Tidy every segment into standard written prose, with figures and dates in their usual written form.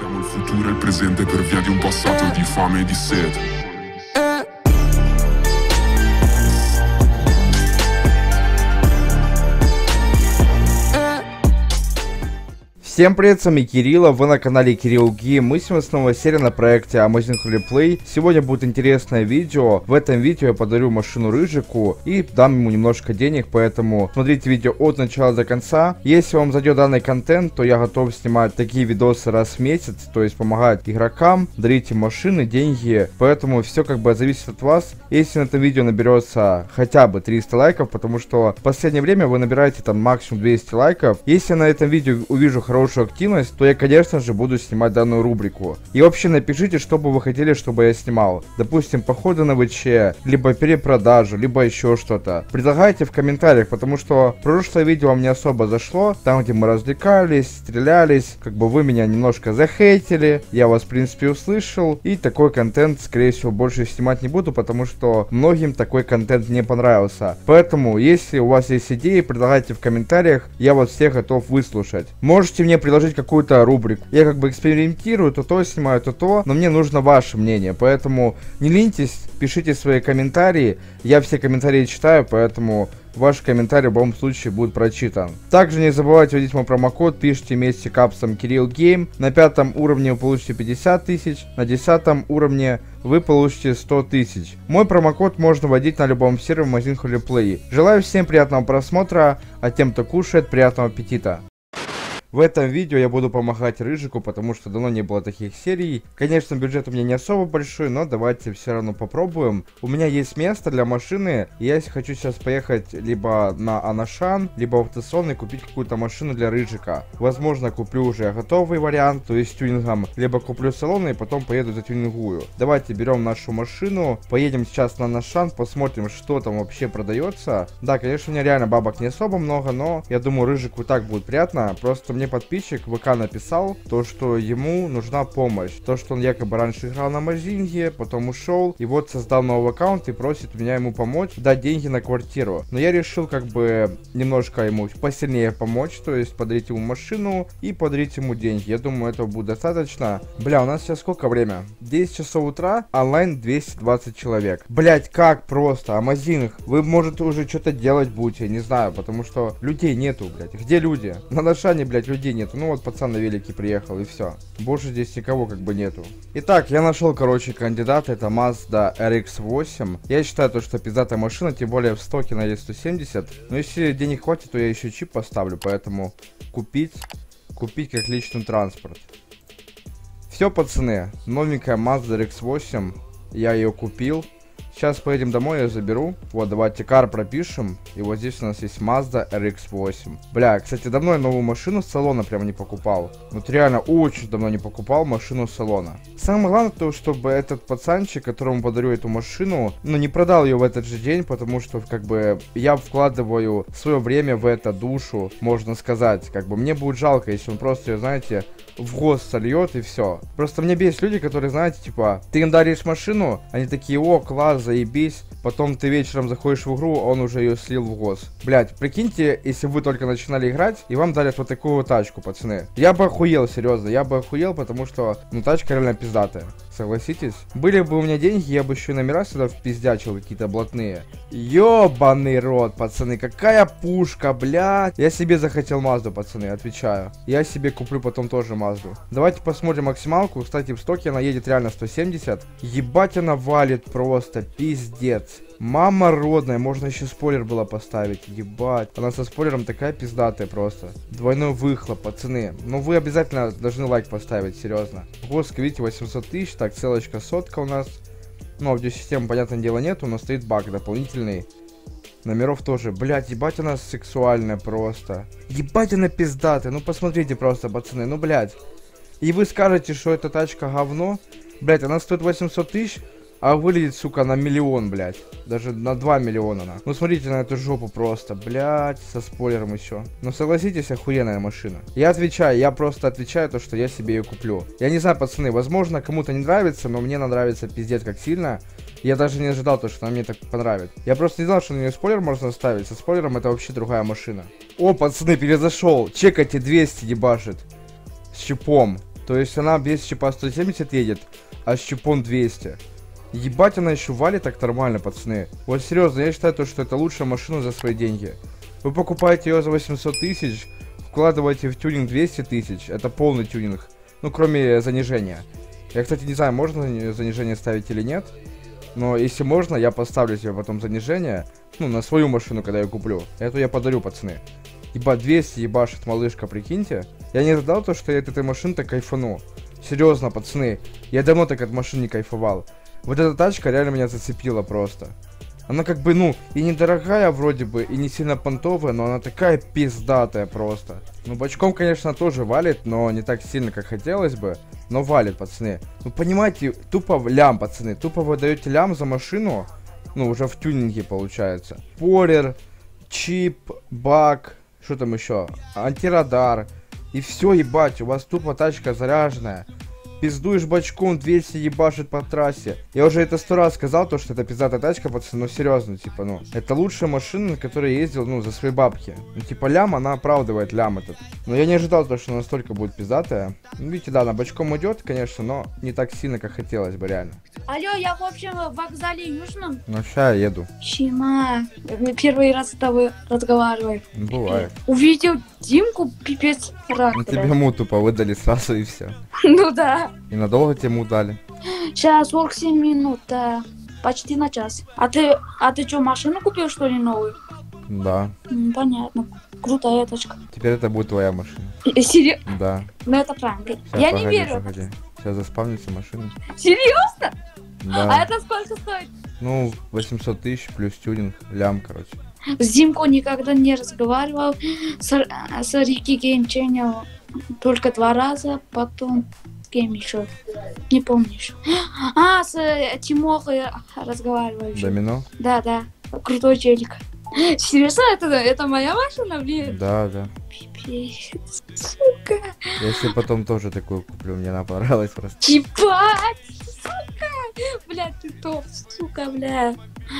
Siamo il futuro e il presente per via di un passato di fame e di sete. Всем привет, с вами Кирилл, вы на канале Кирилл Гейм. Мы сегодня снова серия на проекте Amazing Replay. Сегодня будет интересное видео. В этом видео я подарю машину Рыжику и дам ему немножко денег, поэтому смотрите видео от начала до конца. Если вам зайдет данный контент, то я готов снимать такие видосы раз в месяц, то есть помогать игрокам, дарите машины, деньги, поэтому все как бы зависит от вас. Если на этом видео наберется хотя бы 300 лайков, потому что в последнее время вы набираете там максимум 200 лайков. Если я на этом видео увижу хорошую активность, то я, конечно же, буду снимать данную рубрику. И вообще напишите, что бы вы хотели, чтобы я снимал. Допустим, походы на ВЧ, либо перепродажу, либо еще что-то. Предлагайте в комментариях, потому что прошлое видео вам не особо зашло. Там, где мы развлекались, стрелялись, как бы вы меня немножко захейтили. Я вас, в принципе, услышал. И такой контент, скорее всего, больше снимать не буду, потому что многим такой контент не понравился. Поэтому, если у вас есть идеи, предлагайте в комментариях. Я вас всех готов выслушать. Можете мне предложить какую-то рубрику. Я как бы экспериментирую, то снимаю, то, но мне нужно ваше мнение, поэтому не ленитесь, пишите свои комментарии, я все комментарии читаю, поэтому ваш комментарий в любом случае будет прочитан. Также не забывайте вводить мой промокод, пишите вместе с капсом Кирилл Гейм. На 5 уровне вы получите 50 тысяч, на 10 уровне вы получите 100 тысяч. Мой промокод можно вводить на любом сервере Amazing Replay. Желаю всем приятного просмотра, а тем, кто кушает, приятного аппетита. В этом видео я буду помогать Рыжику, потому что давно не было таких серий. Конечно, бюджет у меня не особо большой, но давайте все равно попробуем. У меня есть место для машины, и я хочу сейчас поехать либо на Анашан, либо в автосон и купить какую-то машину для Рыжика. Возможно, куплю уже готовый вариант, то есть с тюнингом, либо куплю салон и потом поеду за тюнингую. Давайте берем нашу машину, поедем сейчас на Анашан, посмотрим, что там вообще продается. Да, конечно, у меня реально бабок не особо много, но я думаю, Рыжику так будет приятно. Просто мне подписчик в ВК написал, то что ему нужна помощь. То, что он якобы раньше играл на Мазинге, потом ушел, и вот создал новый аккаунт и просит меня ему помочь, дать деньги на квартиру. Но я решил как бы немножко ему посильнее помочь, то есть подарить ему машину и подарить ему деньги. Я думаю, этого будет достаточно. Бля, у нас сейчас сколько время? 10 часов утра, онлайн 220 человек. Блять, как просто, Амазинг, вы, может, уже что-то делать будете, не знаю, потому что людей нету, блять. Где люди? На Нашане, блять, людей нету. Ну вот пацан на велике приехал и все. Больше здесь никого как бы нету. Итак, я нашел, короче, кандидата. Это Mazda RX-8. Я считаю, то, что пиздатая машина, тем более в стоке на 170. Но если денег хватит, то я еще чип поставлю. Поэтому купить как личный транспорт. Все, пацаны. Новенькая Mazda RX-8. Я ее купил. Сейчас поедем домой, я заберу. Вот, давайте кар пропишем. И вот здесь у нас есть Mazda RX-8. Бля, кстати, давно я новую машину с салона прямо не покупал. Вот реально очень давно не покупал машину с салона. Самое главное то, чтобы этот пацанчик, которому подарю эту машину, ну, не продал ее в этот же день, потому что, как бы, я вкладываю свое время в это, душу, можно сказать. Как бы, мне будет жалко, если он просто ее, знаете, в ГОС сольет и все. Просто мне бесит люди, которые, знаете, типа, ты им даришь машину, они такие: о, класс, заебись. Потом ты вечером заходишь в игру, он уже ее слил в ГОС. Блять, прикиньте, если вы только начинали играть, и вам дарят вот такую вот тачку, пацаны. Я бы охуел, серьезно, я бы охуел, потому что, ну, тачка реально пиздатая. Согласитесь? Были бы у меня деньги, я бы еще номера сюда впиздячил какие-то блатные. Ёбаный рот, пацаны, какая пушка, блядь. Я себе захотел Мазду, пацаны, отвечаю. Я себе куплю потом тоже Мазду. Давайте посмотрим максималку. Кстати, в стоке она едет реально 170. Ебать, она валит просто, пиздец. Мама родная, можно еще спойлер было поставить, ебать. Она со спойлером такая пиздатая просто. Двойной выхлоп, пацаны. Ну вы обязательно должны лайк поставить, серьезно. Госк, видите, 800 тысяч, так, целочка, сотка у нас. Ну, аудиосистемы, понятное дело, нету, но стоит баг дополнительный. Номеров тоже. Блять, ебать, она сексуальная просто. Ебать, она пиздатая, ну посмотрите просто, пацаны, ну блять. И вы скажете, что эта тачка говно. Блять, она стоит 800 тысяч. А выглядит, сука, на миллион, блядь. Даже на 2 миллиона она. Ну, смотрите на эту жопу просто, блядь, со спойлером еще. Ну, согласитесь, охуенная машина. Я отвечаю, я просто отвечаю то, что я себе ее куплю. Я не знаю, пацаны, возможно, кому-то не нравится, но мне она нравится пиздец как сильно. Я даже не ожидал то, что она мне так понравится. Я просто не знал, что на нее спойлер можно ставить. Со спойлером это вообще другая машина. О, пацаны, перезашел. Чекайте, 200 ебашит. С чипом. То есть она без чипа 170 едет, а с чипом 200. Ебать, она еще валит так нормально, пацаны. Вот серьезно, я считаю, что это лучшая машина за свои деньги. Вы покупаете ее за 800 тысяч, вкладываете в тюнинг 200 тысяч, это полный тюнинг. Ну, кроме занижения. Я, кстати, не знаю, можно занижение ставить или нет. Но если можно, я поставлю себе потом занижение. Ну, на свою машину, когда я куплю. Эту я подарю, пацаны. Ебать, 200 ебашит малышка, прикиньте. Я не ожидал то, что я от этой машины-то кайфану. Серьезно, пацаны. Я давно так от машин не кайфовал. Вот эта тачка реально меня зацепила просто. Она как бы, ну, и недорогая вроде бы, и не сильно понтовая, но она такая пиздатая просто. Ну, бочком, конечно, тоже валит, но не так сильно, как хотелось бы. Но валит, пацаны. Ну, понимаете, тупо лям, пацаны. Тупо вы даете лям за машину, ну, уже в тюнинге получается. Спойлер, чип, бак, что там еще? Антирадар. И все, ебать, у вас тупо тачка заряженная. Пиздуешь бочком, 200 ебашит по трассе. Я уже это 100 раз сказал, то, что это пиздатая тачка, пацаны, ну серьезно, типа, ну. Это лучшая машина, на которой я ездил, ну, за свои бабки. Ну, типа, лям, она оправдывает лям этот. Но я не ожидал, то, что настолько будет пиздатая. Ну, видите, да, она бочком идет, конечно, но не так сильно, как хотелось бы, реально. Алло, я в общем в вокзале Южном. Ну, ща я еду. Чима, первый раз с тобой разговариваю. Бывает. Увидел Димку, пипец, рад. Ну, тебе ему тупо выдали сразу и все. Ну да. И надолго тебе ему дали? Сейчас 47 минут, да. Почти на час. А ты что, машину купил, что ли, новую? Да. Понятно. Крутая тачка. Теперь это будет твоя машина. Серьезно? Да. Ну это правда. Щас, Я погоди, не верю. погоди. Сейчас заспавнится машина. Серьезно? А Да. это сколько стоит? Ну, 800 тысяч плюс тюнинг, лям, короче. С Димкой никогда не разговаривал. С Рики Геймченем только 2 раза, потом с кем еще? Не помню еще. А, с Тимохой разговариваю еще. Домино? Да, да. Крутой челик. Серьезно, это моя машина, блин? Да, да. Пипец, сука. Я себе потом тоже такую куплю, мне она понравилась просто. Ебать, сука. Бля, ты топ, сука, бля.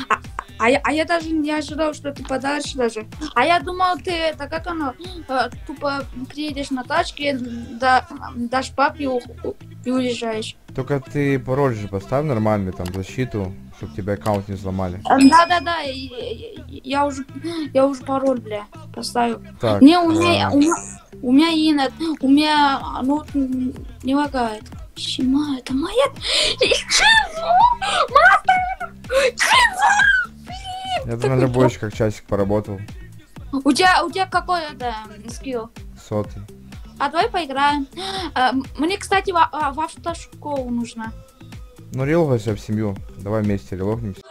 А я даже не ожидал, что ты подаришь даже. А я думал, ты это как оно, тупо приедешь на тачке, дашь папе и уезжаешь. Только ты пароль же поставь нормальный, там, защиту, чтобы тебе аккаунт не взломали. Да, я уже пароль, бля, поставил. Так, Не, у меня инет, у меня ноут не лагает. Чима, это моя... Чего? я бы на любой еще как часик поработал. У тебя какой это скилл? 100. А давай поиграем. Мне, кстати, в автошколу нужно. Ну, релогайся в семью. Давай вместе релогнемся.